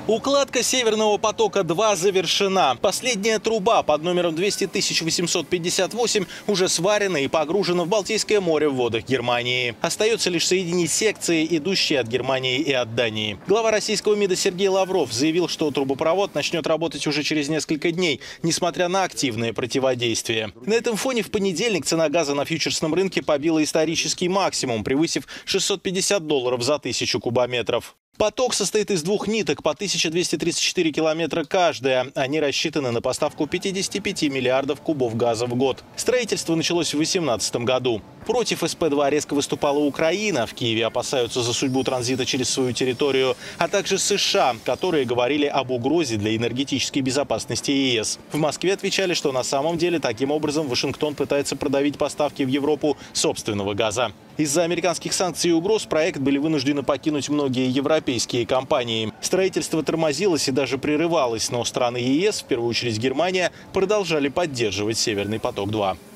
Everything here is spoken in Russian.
Укладка Северного потока-2 завершена. Последняя труба под номером 200 858 уже сварена и погружена в Балтийское море в водах Германии. Остается лишь соединить секции, идущие от Германии и от Дании. Глава российского МИДа Сергей Лавров заявил, что трубопровод начнет работать уже через несколько дней, несмотря на активное противодействие. На этом фоне в понедельник цена газа на фьючерсном рынке побила исторический максимум, превысив $650 за 1000 кубометров. Поток состоит из двух ниток по 1234 километра каждая. Они рассчитаны на поставку 55 миллиардов кубов газа в год. Строительство началось в 2018 году. Против СП-2 резко выступала Украина. В Киеве опасаются за судьбу транзита через свою территорию, а также США, которые говорили об угрозе для энергетической безопасности ЕС. В Москве отвечали, что на самом деле таким образом Вашингтон пытается продавить поставки в Европу собственного газа. Из-за американских санкций и угроз проект были вынуждены покинуть многие европейские компании. Строительство тормозилось и даже прерывалось, но страны ЕС, в первую очередь Германия, продолжали поддерживать «Северный поток-2».